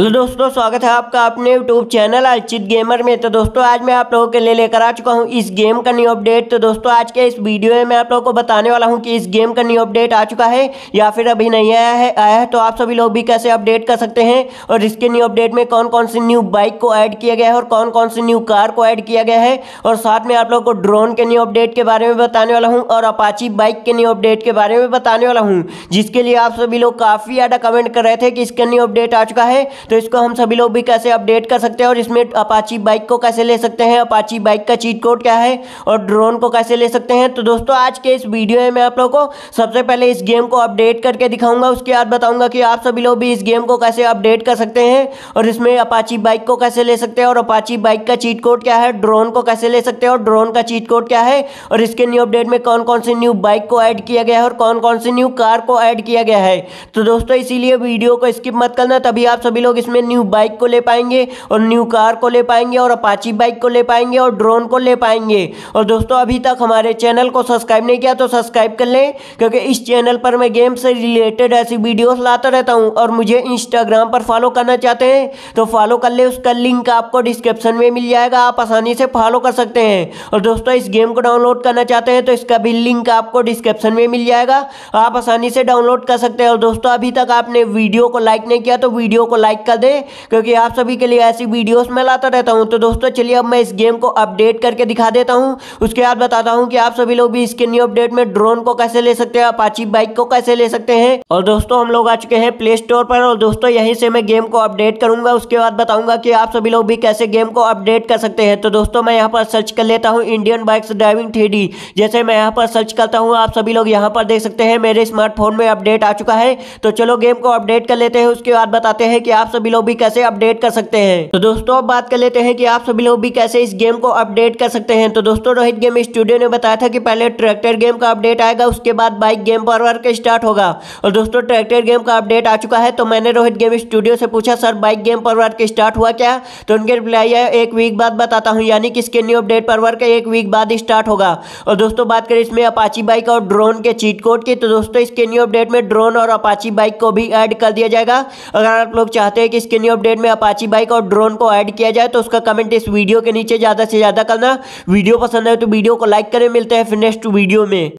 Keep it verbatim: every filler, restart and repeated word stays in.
Hello दोस्तों, स्वागत है आपका अपने यूट्यूब चैनल अलचित गेमर में। तो दोस्तों आज मैं आप लोगों के लिए लेकर आ चुका हूं इस गेम का न्यू अपडेट। तो दोस्तों आज के इस वीडियो में मैं आप लोगों को बताने वाला हूं कि इस गेम का न्यू अपडेट आ चुका है या फिर अभी नहीं आया है आया है तो आप सभी लोग भी कैसे अपडेट कर सकते हैं, और इसके न्यू अपडेट में कौन कौन सी न्यू बाइक को ऐड किया गया है और कौन कौन सी न्यू कार को ऐड किया गया है, और साथ में आप लोग को ड्रोन के न्यू अपडेट के बारे में बताने वाला हूँ और अपाची बाइक के न्यू अपडेट के बारे में बताने वाला हूँ, जिसके लिए आप सभी लोग काफ़ी ज़्यादा कमेंट कर रहे थे कि इसका न्यू अपडेट आ चुका है। तो इसको हम सभी लोग भी कैसे अपडेट कर सकते हैं और इसमें अपाची बाइक को कैसे ले सकते हैं, अपाची बाइक का चीट कोड क्या है और ड्रोन को कैसे ले सकते हैं। तो दोस्तों आज के इस वीडियो में मैं आप लोगों को सबसे पहले इस गेम को अपडेट करके दिखाऊंगा, उसके बाद बताऊंगा कि आप सभी लोग भी इस गेम को कैसे अपडेट कर सकते हैं और इसमें अपाची बाइक को कैसे ले सकते हैं और अपाची बाइक का चीट कोड क्या है, ड्रोन को कैसे ले सकते हैं और ड्रोन का चीट कोड क्या है, और इसके न्यू अपडेट में कौन कौन सी न्यू बाइक को ऐड किया गया है और कौन कौन सी न्यू कार को ऐड किया गया है। तो दोस्तों इसीलिए वीडियो को स्किप मत करना, तभी आप सभी लोग इसमें न्यू बाइक को ले पाएंगे और न्यू कार को ले पाएंगे और अपाची बाइक को ले पाएंगे और ड्रोन को ले पाएंगे। और दोस्तों अभी तक हमारे चैनल को सब्सक्राइब नहीं किया तो सब्सक्राइब कर लें, क्योंकि इस चैनल पर मैं गेम से रिलेटेड ऐसी वीडियोस लाता रहता हूं। और मुझे इंस्टाग्राम पर फॉलो करना चाहते हैं तो फॉलो कर ले, उसका लिंक आपको डिस्क्रिप्शन में मिल जाएगा, आप आसानी से फॉलो कर सकते हैं। और दोस्तों इस गेम को डाउनलोड करना चाहते हैं तो इसका भी लिंक आपको डिस्क्रिप्शन में मिल जाएगा, आप आसानी से डाउनलोड कर सकते हैं। और दोस्तों अभी तक आपने वीडियो को लाइक नहीं किया तो वीडियो को लाइक कर दें, क्योंकि आप सभी के लिए ऐसी वीडियोस में लाता रहता हूं। तो दोस्तों चलिए अब मैं इस गेम को अपडेट करके दिखा देता हूं, उसके बाद बताता हूं कि आप सभी लोग भी इसके न्यू अपडेट में ड्रोन को कैसे ले सकते हैं, अपाची बाइक को कैसे ले सकते हैं। और दोस्तों हम लोग आ चुके हैं प्ले स्टोर पर और दोस्तों यहीं से मैं गेम को अपडेट करूंगा, उसके बाद बताऊंगा कि आप सभी लोग भी कैसे गेम को अपडेट कर सकते हैं। तो दोस्तों मैं यहाँ पर सर्च कर लेता हूँ Indian bikes driving three D. जैसे मैं यहाँ पर सर्च करता हूँ आप सभी लोग यहाँ पर देख सकते हैं मेरे स्मार्टफोन में अपडेट आ चुका है। तो चलो गेम को अपडेट कर लेते हैं, उसके बाद बताते हैं कि आप सभी लोग भी कैसे अपडेट कर सकते हैं। तो दोस्तों अब बात कर लेते हैं कि आप सभी लोग भी कैसे इस गेम को अपडेट कर सकते हैं। तो दोस्तों रोहित गेम स्टूडियो ने बताया था कि पहले ट्रैक्टर गेम का अपडेट आएगा, उसके बाद बाइक गेम पर वर्क स्टार्ट होगा। और दोस्तों ट्रैक्टर गेम का अपडेट आ चुका है। तो मैंने रोहित गेम स्टूडियो से पूछा सर बाइक गेम पर वर्क स्टार्ट हुआ क्या, तो उनके रिप्लाई है एक वीक बाद बताता हूँ, यानी कि इसके न्यू अपडेट पर वर्क एक वीक बाद स्टार्ट होगा। और दोस्तों बात करें इसमें अपाची बाइक और ड्रोन के चीट कोड की, तो दोस्तों इसके न्यू अपडेट में ड्रोन और अपाची बाइक को भी ऐड कर दिया जाएगा। अगर आप लोग चाहते हैं कि इसके न्यू अपडेट में अपाची बाइक और ड्रोन को ऐड किया जाए तो उसका कमेंट इस वीडियो के नीचे ज़्यादा से ज़्यादा करना। वीडियो पसंद है तो वीडियो को लाइक करें। मिलते हैं फिर नेक्स्ट वीडियो में।